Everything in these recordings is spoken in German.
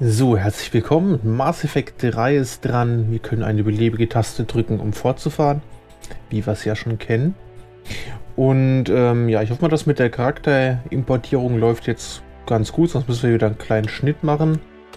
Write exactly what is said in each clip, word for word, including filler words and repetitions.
So, herzlich willkommen. Mass Effect drei ist dran. Wir können eine beliebige Taste drücken, um fortzufahren, wie wir es ja schon kennen. Und ähm, ja, ich hoffe mal, dass mit der Charakterimportierung läuft jetzt ganz gut, sonst müssen wir wieder einen kleinen Schnitt machen.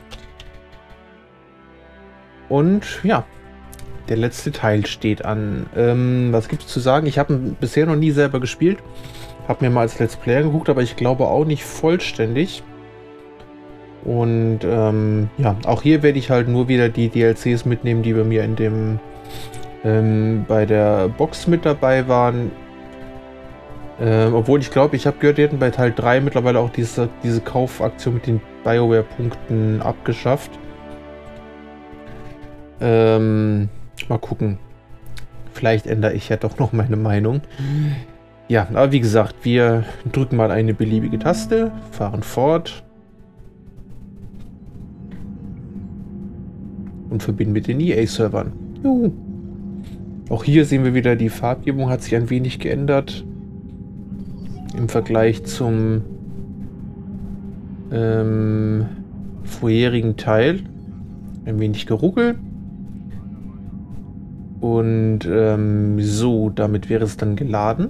Und ja, der letzte Teil steht an. Ähm, was gibt es zu sagen? Ich habe ihn bisher noch nie selber gespielt. Habe mir mal als Let's Player geguckt, aber ich glaube auch nicht vollständig. Und ähm, ja, auch hier werde ich halt nur wieder die D L Cs mitnehmen, die bei mir in dem ähm, bei der Box mit dabei waren. Ähm, obwohl ich glaube, ich habe gehört, die hätten bei Teil drei mittlerweile auch diese, diese Kaufaktion mit den BioWare-Punkten abgeschafft. Ähm, mal gucken. Vielleicht ändere ich ja doch noch meine Meinung. Ja, aber wie gesagt, wir drücken mal eine beliebige Taste, fahren fort. Und verbinden mit den E A-Servern. Auch hier sehen wir wieder, die Farbgebung hat sich ein wenig geändert. Im Vergleich zum ähm, vorherigen Teil. Ein wenig geruckelt. Und ähm, so, damit wäre es dann geladen.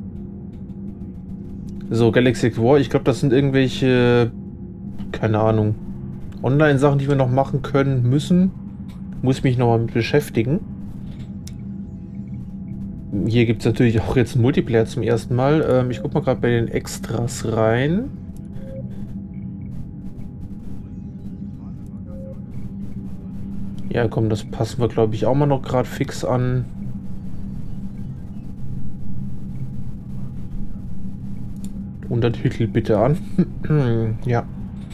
So, Galaxy War, ich glaube, das sind irgendwelche, keine Ahnung, Online-Sachen, die wir noch machen können, müssen. Muss mich nochmal mit beschäftigen. Hier gibt es natürlich auch jetzt einen Multiplayer zum ersten Mal. Ähm, ich gucke mal gerade bei den Extras rein. Ja, komm, das passen wir, glaube ich, auch mal noch gerade fix an. Untertitel bitte an. Ja.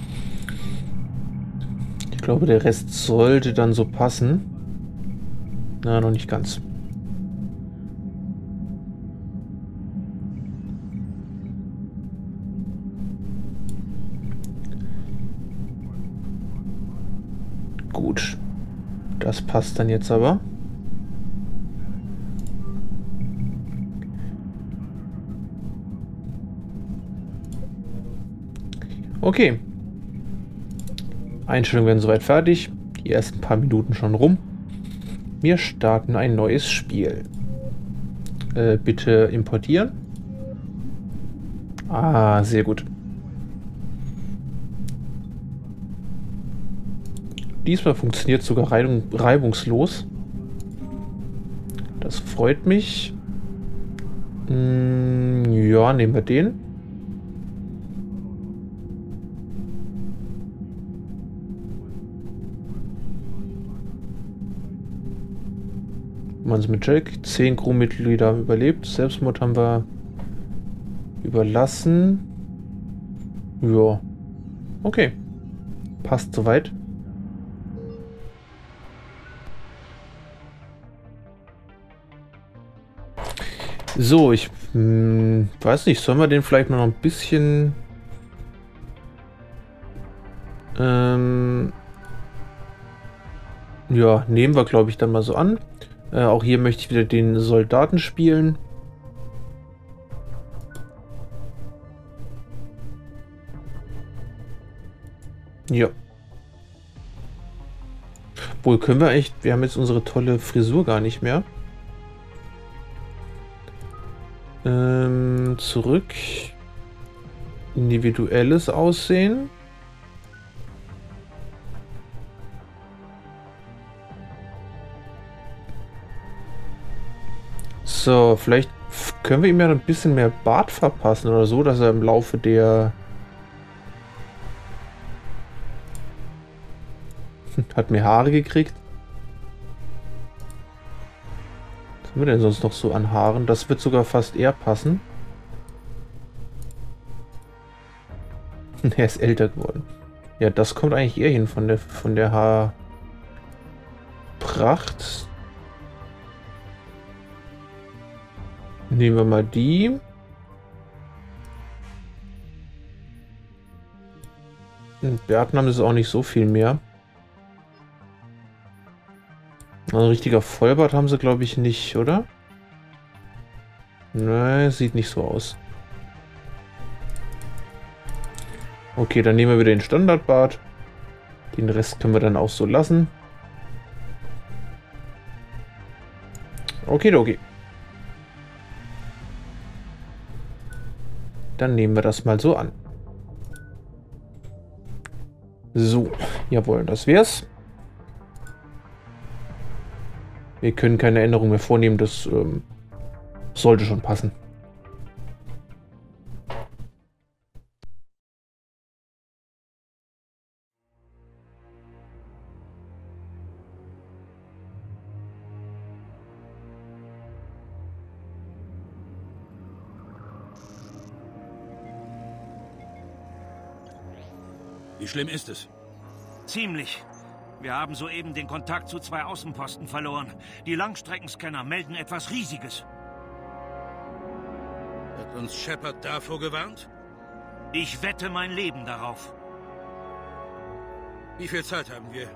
Ich glaube, der Rest sollte dann so passen. Na, noch nicht ganz. Gut. Das passt dann jetzt aber. Okay. Einstellungen werden soweit fertig. Die ersten paar Minuten schon rum. Wir starten ein neues Spiel. Äh, bitte importieren. Ah, sehr gut. Diesmal funktioniert es sogar reibungslos. Das freut mich. Hm, ja, nehmen wir den. Man es mit Jack. Zehn Crewmitglieder haben überlebt. Selbstmord haben wir überlassen. Ja. Okay. Passt soweit. So, ich hm, weiß nicht, sollen wir den vielleicht noch ein bisschen ähm, ja, nehmen wir, glaube ich, dann mal so an. Äh, auch hier möchte ich wieder den Soldaten spielen. Ja. Wohl können wir echt, wir haben jetzt unsere tolle Frisur gar nicht mehr. Ähm, zurück. Individuelles Aussehen. So, vielleicht können wir ihm ja ein bisschen mehr Bart verpassen oder so, dass er im Laufe der... Hat mehr Haare gekriegt. Was haben wir denn sonst noch so an Haaren? Das wird sogar fast eher passen. Er ist älter geworden. Ja, das kommt eigentlich eher hin von der, von der Haarpracht. Nehmen wir mal die. In Bärten ist auch nicht so viel mehr. Also ein richtiger Vollbart haben sie, glaube ich, nicht, oder? Nein, sieht nicht so aus. Okay, dann nehmen wir wieder den Standardbart. Den Rest können wir dann auch so lassen. Okidoki. Dann nehmen wir das mal so an. So, jawohl, das wär's. Wir können keine Änderung mehr vornehmen, das ähm, sollte schon passen. Wie schlimm ist es? Ziemlich. Wir haben soeben den Kontakt zu zwei Außenposten verloren. Die Langstreckenscanner melden etwas Riesiges. Hat uns Shepard davor gewarnt? Ich wette mein Leben darauf. Wie viel Zeit haben wir?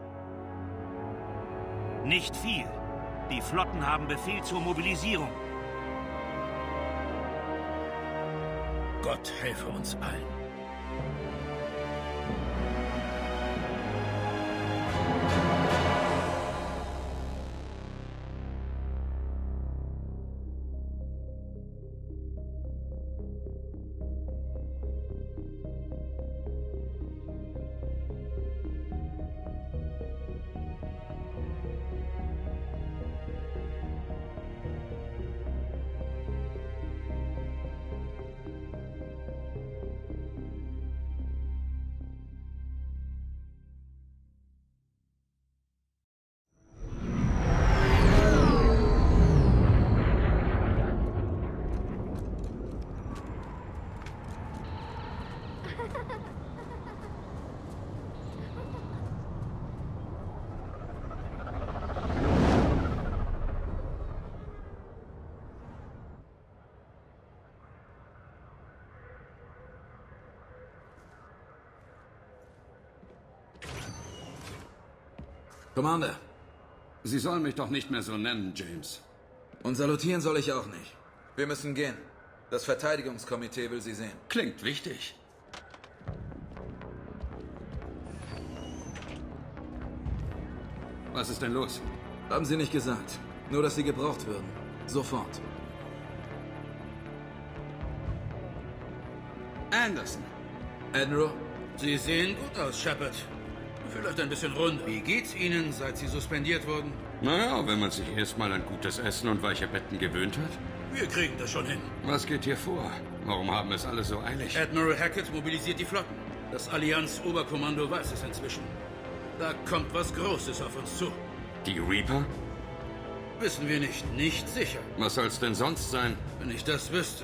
Nicht viel. Die Flotten haben Befehl zur Mobilisierung. Gott helfe uns allen. Commander, Sie sollen mich doch nicht mehr so nennen, James. Und salutieren soll ich auch nicht. Wir müssen gehen. Das Verteidigungskomitee will Sie sehen. Klingt wichtig. Was ist denn los? Haben Sie nicht gesagt. Nur, dass Sie gebraucht würden. Sofort. Anderson. Admiral? Sie sehen gut aus, Shepard. Vielleicht ein bisschen runder. Wie geht's Ihnen, seit Sie suspendiert wurden? Naja, wenn man sich erstmal an gutes Essen und weiche Betten gewöhnt hat. Wir kriegen das schon hin. Was geht hier vor? Warum haben es alle so eilig? Admiral Hackett mobilisiert die Flotten. Das Allianz-Oberkommando weiß es inzwischen. Da kommt was Großes auf uns zu. Die Reaper? Wissen wir nicht. Nicht sicher. Was soll's denn sonst sein? Wenn ich das wüsste.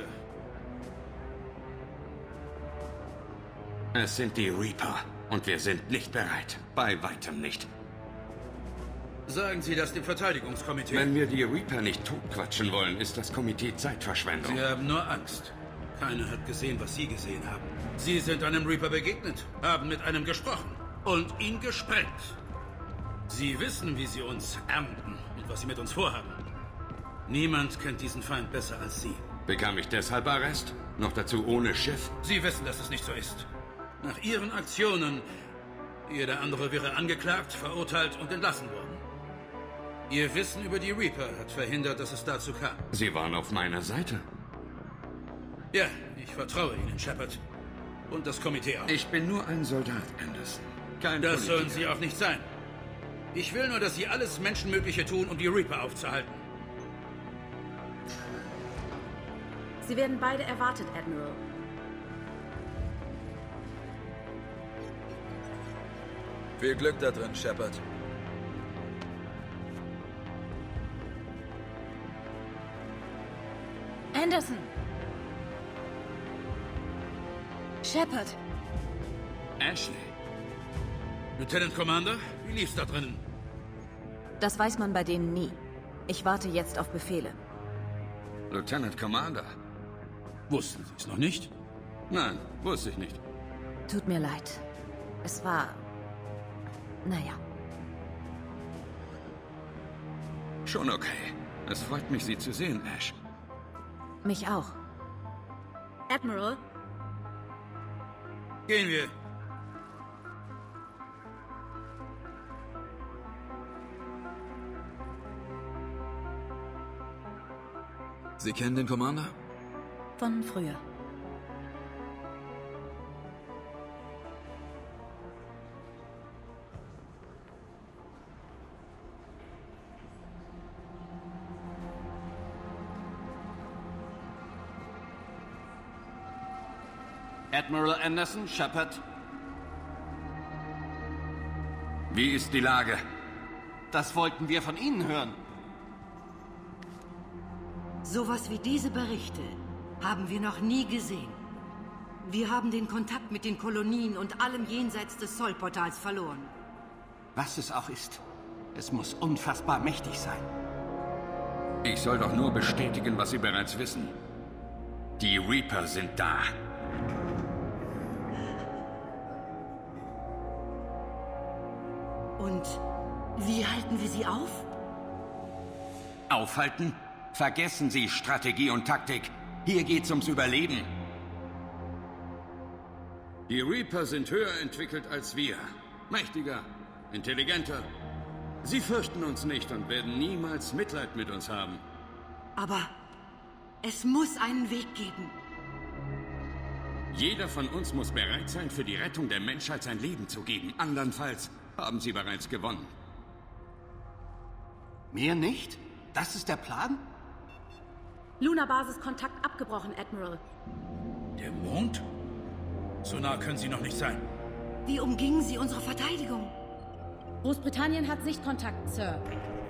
Es sind die Reaper. Und wir sind nicht bereit. Bei weitem nicht. Sagen Sie das dem Verteidigungskomitee. Wenn wir die Reaper nicht totquatschen wollen, ist das Komitee Zeitverschwendung. Sie haben nur Angst. Keiner hat gesehen, was Sie gesehen haben. Sie sind einem Reaper begegnet, haben mit einem gesprochen und ihn gesprengt. Sie wissen, wie Sie uns ernten und was Sie mit uns vorhaben. Niemand kennt diesen Feind besser als Sie. Bekam ich deshalb Arrest? Noch dazu ohne Schiff? Sie wissen, dass es nicht so ist. Nach Ihren Aktionen, jeder andere wäre angeklagt, verurteilt und entlassen worden. Ihr Wissen über die Reaper hat verhindert, dass es dazu kam. Sie waren auf meiner Seite. Ja, ich vertraue Ihnen, Shepard. Und das Komitee auch. Ich bin nur ein Soldat, Anderson. Kein Das Politiker. sollen Sie auch nicht sein. Ich will nur, dass Sie alles Menschenmögliche tun, um die Reaper aufzuhalten. Sie werden beide erwartet, Admiral. Viel Glück da drin, Shepard. Anderson! Shepard! Ashley. Lieutenant Commander, wie lief's da drinnen? Das weiß man bei denen nie. Ich warte jetzt auf Befehle. Lieutenant Commander. Wussten Sie es noch nicht? Nein, wusste ich nicht. Tut mir leid. Es war... Naja. Schon okay. Es freut mich, Sie zu sehen, Ash. Mich auch. Admiral? Gehen wir. Sie kennen den Commander? Von früher. Admiral Anderson, Shepard. Wie ist die Lage? Das wollten wir von Ihnen hören. Sowas wie diese Berichte haben wir noch nie gesehen. Wir haben den Kontakt mit den Kolonien und allem jenseits des Sol-Portals verloren. Was es auch ist, es muss unfassbar mächtig sein. Ich soll doch nur bestätigen, was Sie bereits wissen. Die Reaper sind da. Und wie halten wir sie auf? Aufhalten? Vergessen Sie Strategie und Taktik. Hier geht's ums Überleben. Die Reaper sind höher entwickelt als wir. Mächtiger, intelligenter. Sie fürchten uns nicht und werden niemals Mitleid mit uns haben. Aber es muss einen Weg geben. Jeder von uns muss bereit sein, für die Rettung der Menschheit sein Leben zu geben. Andernfalls haben sie bereits gewonnen. Mehr nicht? Das ist der Plan? Luna-Basis-Kontakt abgebrochen, Admiral. Der Mond? So nah können Sie noch nicht sein. Wie umgingen Sie unsere Verteidigung? Großbritannien hat Sichtkontakt, Sir.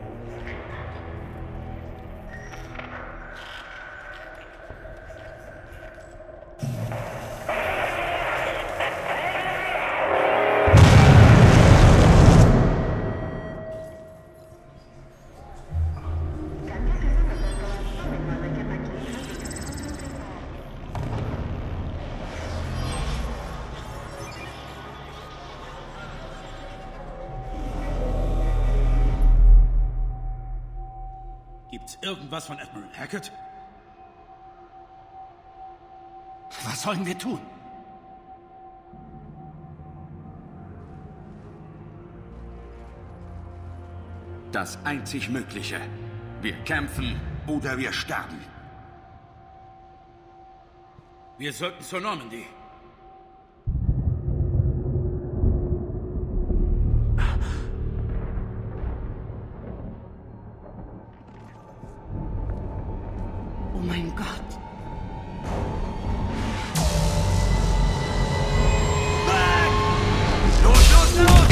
Gibt's irgendwas von Admiral Hackett? Was sollen wir tun? Das einzig Mögliche. Wir kämpfen oder wir sterben. Wir sollten zur Normandy. Oh mein Gott. Los, los, los!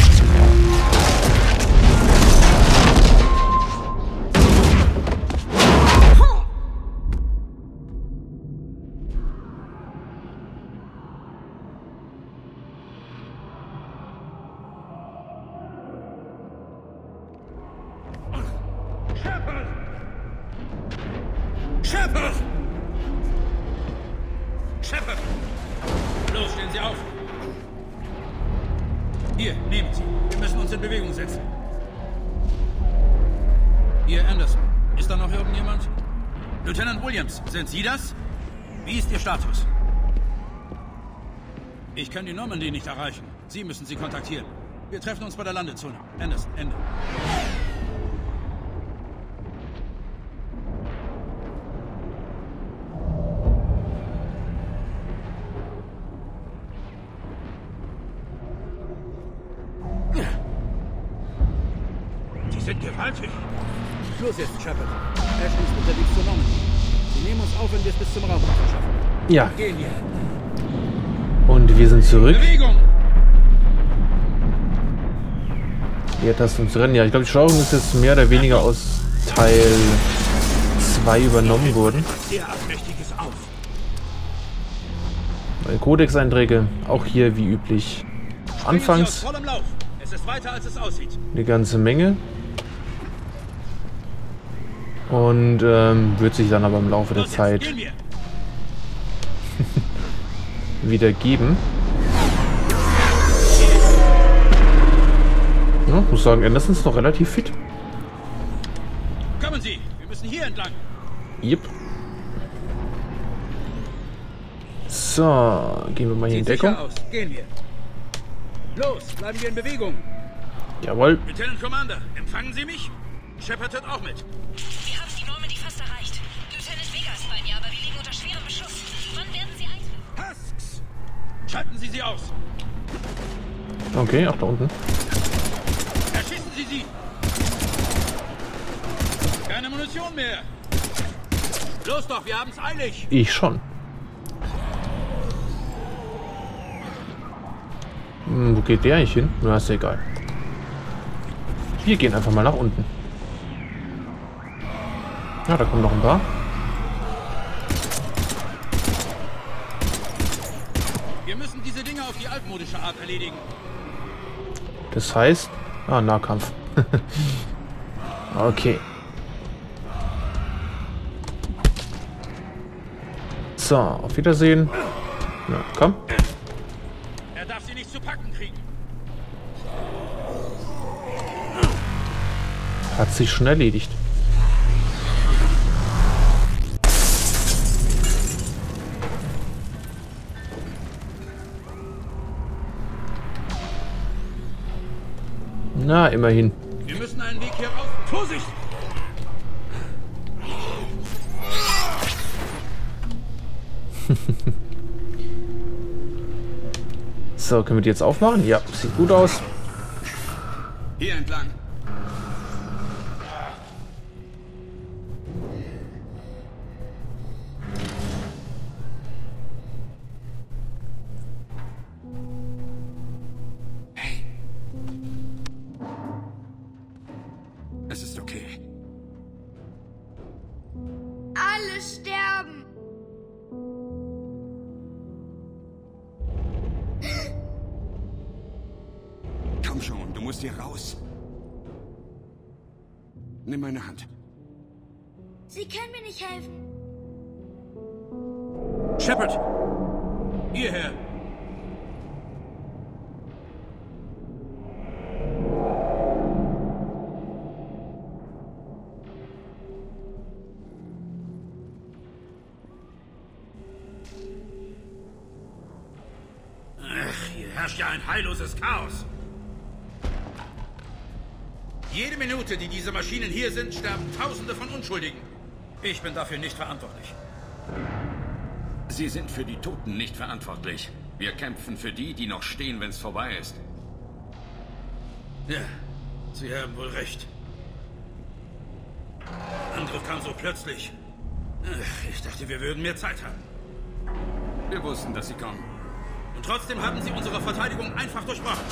Shepard! Shepard! Shepard! Los, stehen Sie auf! Hier, nehmen Sie. Wir müssen uns in Bewegung setzen. Hier, Anderson. Ist da noch irgendjemand? Lieutenant Williams, sind Sie das? Wie ist Ihr Status? Ich kann die Normandy nicht erreichen. Sie müssen sie kontaktieren. Wir treffen uns bei der Landezone. Anderson, Ende. Sie sind gewaltig. Los jetzt, Shepard. Ashley ist unterwegs zur Normandy. Sie nehmen uns auf, wenn wir es bis zum Raumschiff schaffen. Ja. Gehen wir. Und wir sind zurück. Bewegung! Hier Tasten um zu rennen. Ja, ich glaube, die Steuerung ist jetzt mehr oder weniger aus Teil zwei übernommen worden. Derartiges auf. Neue Codex-Einträge, auch hier wie üblich. Anfangs Voll im Lauf. Es ist weiter, als es aussieht. eine ganze Menge. Und ähm, wird sich dann aber im Laufe der Los, jetzt Zeit gehen wir. wieder geben. Ja, muss sagen, Anderson ist noch relativ fit. Kommen Sie, wir müssen hier entlang. Yep. So, gehen wir mal hier in Sieht sicher Deckung. aus. Gehen wir. Los, bleiben wir in Bewegung. Jawohl. Lieutenant Commander, empfangen Sie mich? Shepard hört auch mit. Wir haben die Normandy fast erreicht. Lieutenant Vega Schalten Sie sie aus. Okay, auch da unten. Erschießen Sie sie. Keine Munition mehr. Los doch, wir haben's eilig. Ich schon. Hm, wo geht der eigentlich hin? Na, ist egal. Wir gehen einfach mal nach unten. Ja, da kommen noch ein paar. Wir müssen diese Dinge auf die altmodische Art erledigen. Das heißt... Ah, Nahkampf. Okay. So, auf Wiedersehen. Na, komm. Er darf sie nicht zu packen kriegen. Hat sich schon erledigt. Na, immerhin. Wir müssen einen Weg hier raus. Vorsicht! So, können wir die jetzt aufmachen? Ja, sieht gut aus. Hier entlang. Hey. Es ist okay. Alle sterben. Komm schon, du musst hier raus. Nimm meine Hand. Sie können mir nicht helfen. Shepard! Hierher! Ach, hier herrscht ja ein heilloses Chaos. Jede Minute, die diese Maschinen hier sind, sterben Tausende von Unschuldigen. Ich bin dafür nicht verantwortlich. Sie sind für die Toten nicht verantwortlich. Wir kämpfen für die, die noch stehen, wenn es vorbei ist. Ja, Sie haben wohl recht. Der Angriff kam so plötzlich. Ach, ich dachte, wir würden mehr Zeit haben. Wir wussten, dass sie kommen. Und trotzdem haben Sie unsere Verteidigung einfach durchbrochen.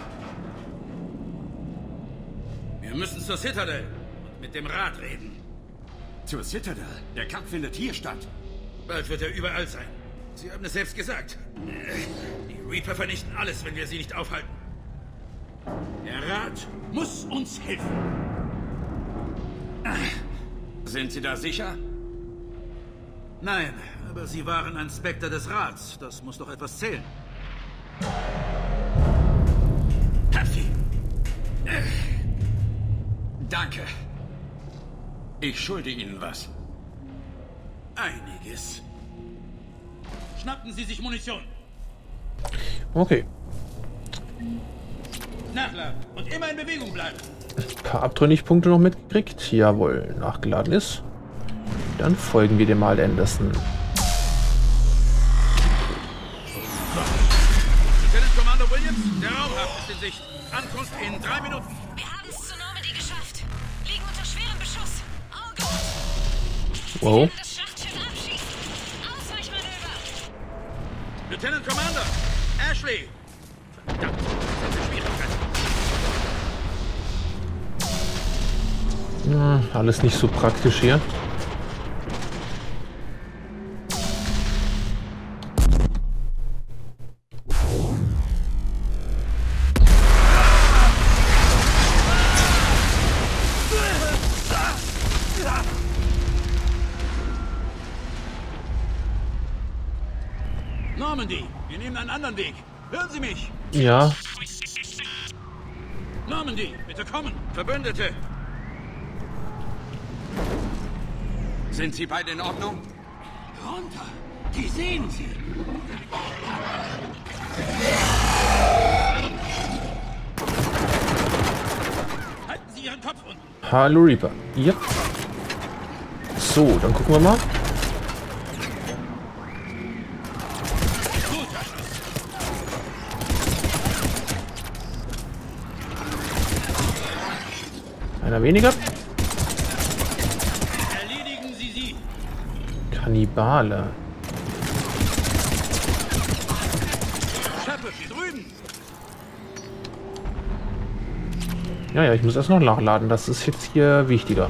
Wir müssen zur Citadel und mit dem Rat reden. Zur Citadel? Der Kampf findet hier statt. Bald wird er überall sein. Sie haben es selbst gesagt. Die Reaper vernichten alles, wenn wir sie nicht aufhalten. Der Rat muss uns helfen. Sind Sie da sicher? Nein, aber Sie waren ein Spectre des Rats. Das muss doch etwas zählen. Taxi! Danke. Ich schulde Ihnen was. Einiges. Schnappen Sie sich Munition. Okay. Nachladen und immer in Bewegung bleiben. Ein paar Abtrünnigpunkte noch mitgekriegt. Jawohl, nachgeladen ist. Dann folgen wir dem mal Anderson. Lieutenant Commander Williams, der Raumhafen ist in Sicht. Ankunft in drei Minuten. Wir haben es zur Normandy geschafft. Liegen unter schwerem Beschuss. Oh Gott. Wow. Das Schlachtschiff abschießen. Ausweichmanöver. Lieutenant Commander, Ashley. Verdammt, das ist eine Schwierigkeit. Ja, alles nicht so praktisch hier. Normandy, wir nehmen einen anderen Weg. Hören Sie mich? Ja. Normandy, bitte kommen. Verbündete. Sind Sie beide in Ordnung? Runter. Die sehen Sie. Halten Sie Ihren Kopf unten. Hallo Reaper. Ja. So, dann gucken wir mal. Gut. Einer weniger. Erledigen Sie sie. Kannibale. Shepard, hier drüben. Ja, ja, ich muss erst noch nachladen. Das ist jetzt hier wichtiger.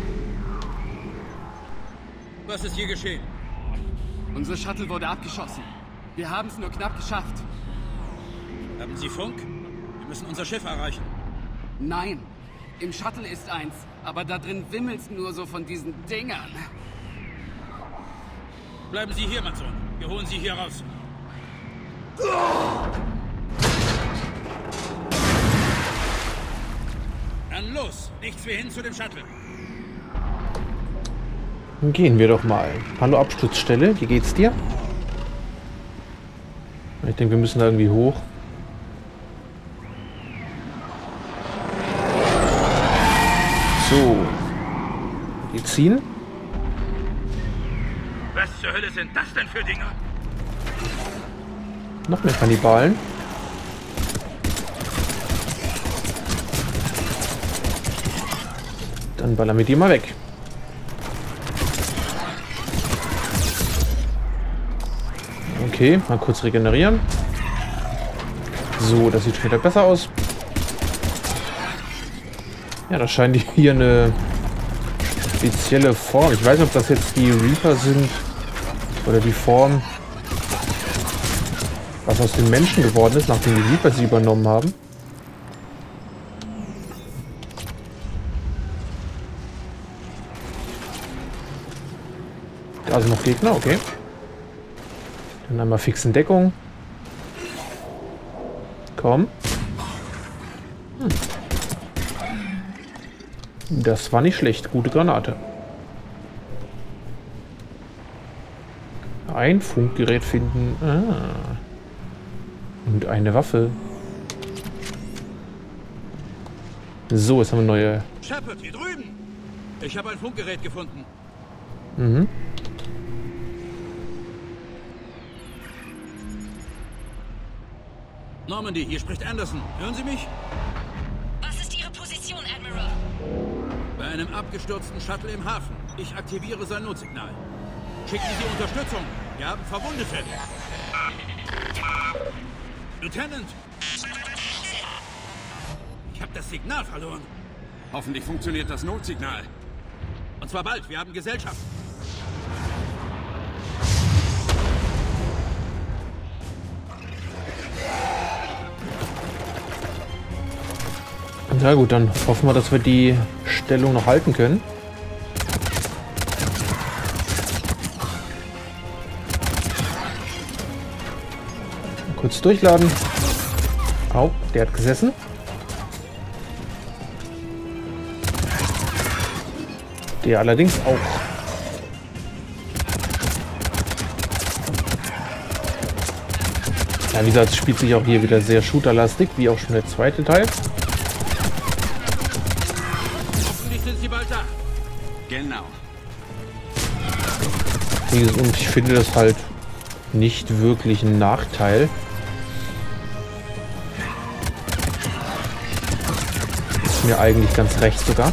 Was ist hier geschehen? Unser Shuttle wurde abgeschossen. Wir haben es nur knapp geschafft. Haben Sie Funk? Wir müssen unser Schiff erreichen. Nein. Im Shuttle ist eins, aber da drin wimmelt's nur so von diesen Dingern. Bleiben Sie hier, mein Sohn. Wir holen Sie hier raus. Dann los. Nichts wie hin zu dem Shuttle. Dann gehen wir doch mal. Hallo Absturzstelle, wie geht's dir? Ich denke, wir müssen da irgendwie hoch. So. Die ziehen. Was zur Hölle sind das denn für Dinger? Noch mehr Kannibalen. Dann ballern wir die mal weg. Okay, mal kurz regenerieren. So, das sieht schon wieder besser aus. Ja, das scheint hier eine spezielle Form. Ich weiß nicht, ob das jetzt die Reaper sind oder die Form, was aus den Menschen geworden ist, nachdem die Reaper sie übernommen haben. Da sind noch Gegner, okay. Dann einmal fix in Deckung. Komm. Hm. Das war nicht schlecht. Gute Granate. Ein Funkgerät finden. Ah. Und eine Waffe. So, jetzt haben wir neue... Shepard, hier drüben! Ich habe ein Funkgerät gefunden. Mhm. Normandy, hier spricht Anderson. Hören Sie mich? Was ist Ihre Position, Admiral? Bei einem abgestürzten Shuttle im Hafen. Ich aktiviere sein Notsignal. Schicken Sie Unterstützung. Wir haben Verwundete. Lieutenant! Ich habe das Signal verloren. Hoffentlich funktioniert das Notsignal. Und zwar bald. Wir haben Gesellschaft. Na gut, dann hoffen wir, dass wir die Stellung noch halten können. Kurz durchladen. Au, der hat gesessen. Der allerdings auch. Ja, wie gesagt, es spielt sich auch hier wieder sehr shooterlastig, wie auch schon der zweite Teil. Sind Sie bald da? Genau. Und ich finde das halt nicht wirklich ein Nachteil. Ist mir eigentlich ganz recht sogar.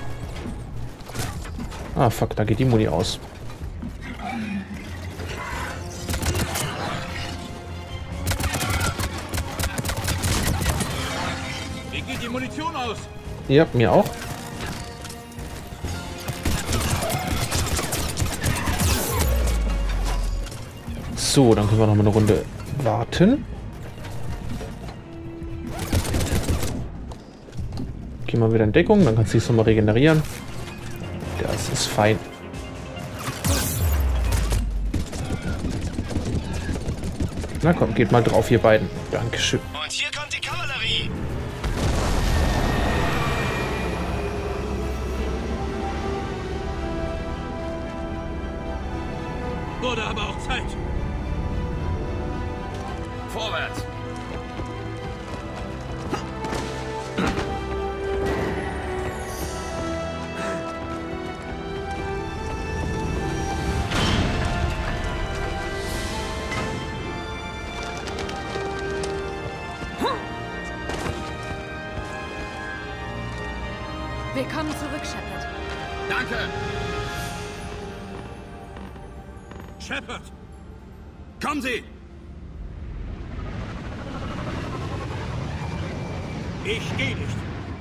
Ah, fuck, da geht die Muni aus. Wie geht die Munition aus? Ja, mir auch. So, dann können wir noch mal eine Runde warten. Gehen wir wieder in Deckung, dann kannst du dich noch mal regenerieren. Das ist fein. Na komm, geht mal drauf, ihr beiden. Dankeschön. Und hier kommt die Kavallerie. Wurde aber auch Zeit. Vorwärts! Willkommen zurück, Shepard. Danke! Shepard! Kommen Sie! Ich gehe nicht.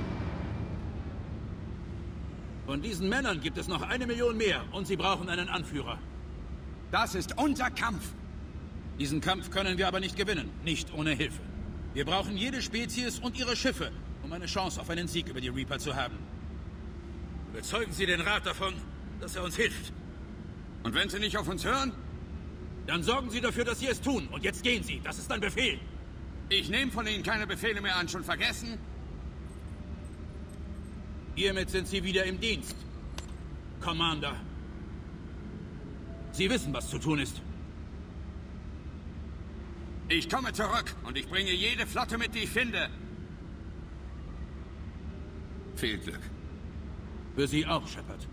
Von diesen Männern gibt es noch eine Million mehr und sie brauchen einen Anführer. Das ist unser Kampf. Diesen Kampf können wir aber nicht gewinnen, nicht ohne Hilfe. Wir brauchen jede Spezies und ihre Schiffe, um eine Chance auf einen Sieg über die Reaper zu haben. Überzeugen Sie den Rat davon, dass er uns hilft. Und wenn Sie nicht auf uns hören? Dann sorgen Sie dafür, dass Sie es tun. Und jetzt gehen Sie. Das ist ein Befehl. Ich nehme von Ihnen keine Befehle mehr an. Schon vergessen? Hiermit sind Sie wieder im Dienst, Commander. Sie wissen, was zu tun ist. Ich komme zurück und ich bringe jede Flotte mit, die ich finde. Viel Glück. Für Sie auch, Shepard.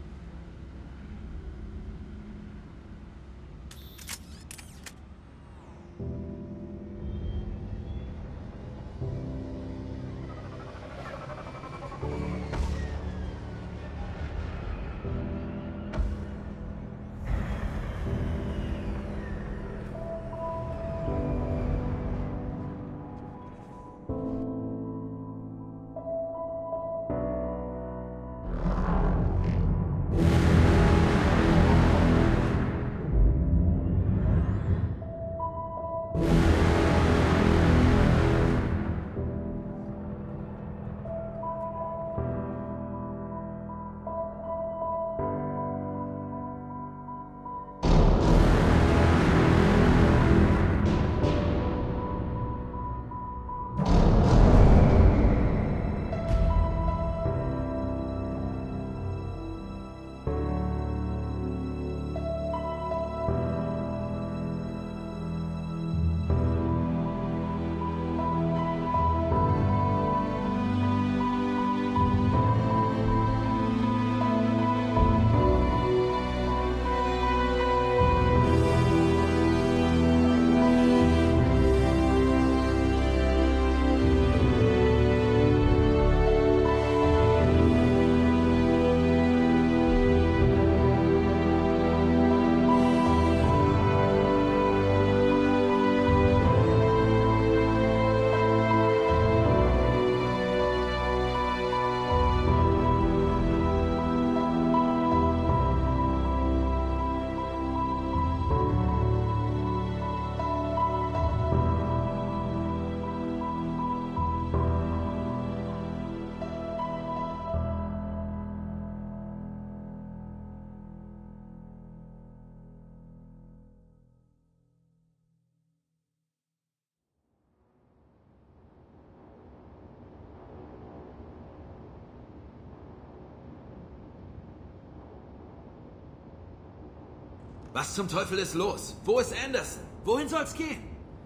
Was zum Teufel ist los? Wo ist Anderson? Wohin soll's gehen?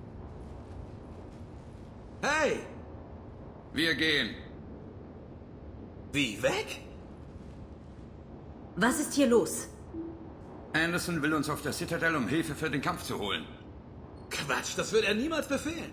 Hey! Wir gehen. Wie, weg? Was ist hier los? Anderson will uns auf der Citadel, um Hilfe für den Kampf zu holen. Quatsch, das wird er niemals befehlen.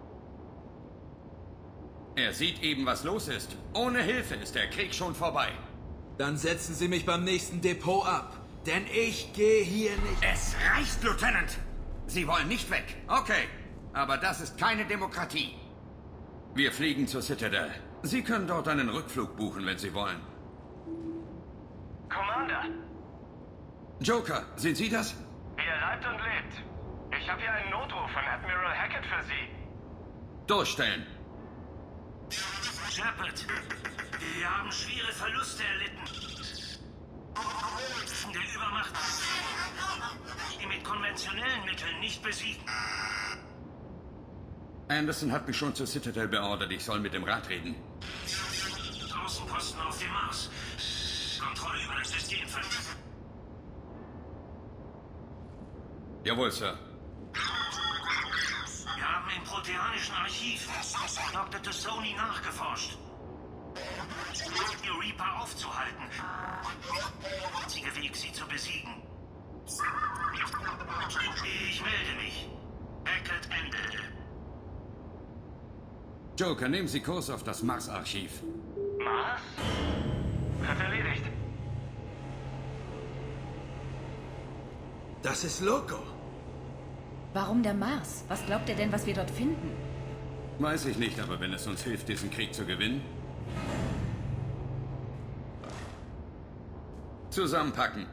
Er sieht eben, was los ist. Ohne Hilfe ist der Krieg schon vorbei. Dann setzen Sie mich beim nächsten Depot ab. Denn ich gehe hier nicht... Es reicht, Lieutenant! Sie wollen nicht weg. Okay, aber das ist keine Demokratie. Wir fliegen zur Citadel. Sie können dort einen Rückflug buchen, wenn Sie wollen. Commander! Joker, sind Sie das? Ihr leibt und lebt. Ich habe hier einen Notruf von Admiral Hackett für Sie. Durchstellen. Shepard, wir haben schwere Verluste erlitten. Der Übermacht, die mit konventionellen Mitteln nicht besiegen. Anderson hat mich schon zur Citadel beordert. Ich soll mit dem Rat reden. Außenposten auf dem Mars. Kontrolle über das System verlieren. Jawohl, Sir. Wir haben im proteanischen Archiv Doktor T'Soni nachgeforscht. Die Reaper aufzuhalten. Der einzige Weg, sie zu besiegen. Ich melde mich. Hackett Ende. Joker, nehmen Sie Kurs auf das Mars-Archiv. Mars? Wird erledigt. Das ist Loco. Warum der Mars? Was glaubt er denn, was wir dort finden? Weiß ich nicht, aber wenn es uns hilft, diesen Krieg zu gewinnen. Zusammenpacken.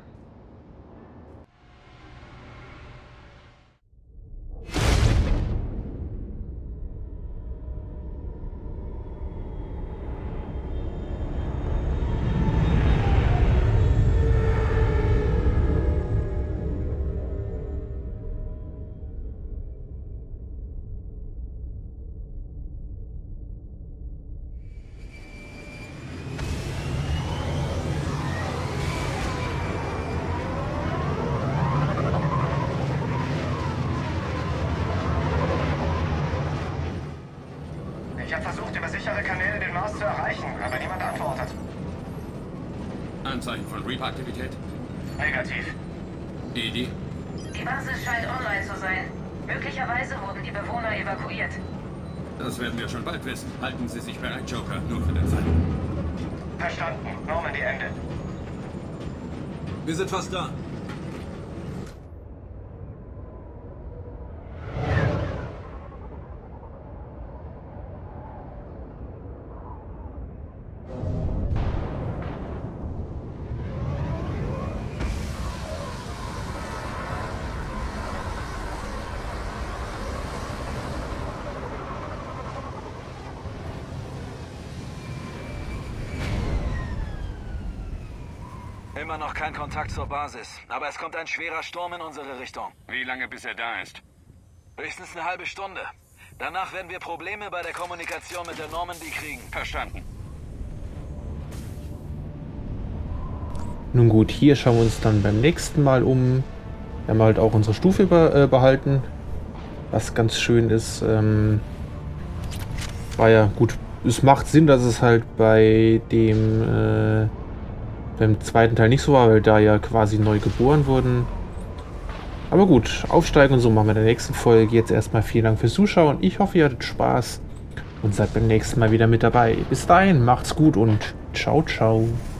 Ich habe versucht, über sichere Kanäle den Mars zu erreichen, aber niemand antwortet. Anzeichen von Reaper-Aktivität? Negativ. Edi? Die Basis scheint online zu sein. Möglicherweise wurden die Bewohner evakuiert. Das werden wir schon bald wissen. Halten Sie sich bereit, Joker, nur für den Fall. Verstanden. Normandy, Ende. Wir sind fast da. Immer noch kein Kontakt zur Basis, aber es kommt ein schwerer Sturm in unsere Richtung. Wie lange bis er da ist? Höchstens eine halbe Stunde. Danach werden wir Probleme bei der Kommunikation mit der Normandy kriegen. Verstanden. Nun gut, hier schauen wir uns dann beim nächsten Mal um. Wir haben halt auch unsere Stufe über, äh, behalten. Was ganz schön ist. Ähm, war ja gut. Es macht Sinn, dass es halt bei dem äh, beim zweiten Teil nicht so war, weil da ja quasi neu geboren wurden. Aber gut, aufsteigen und so machen wir in der nächsten Folge. Jetzt erstmal vielen Dank fürs Zuschauen. Ich hoffe, ihr hattet Spaß und seid beim nächsten Mal wieder mit dabei. Bis dahin, macht's gut und ciao, ciao.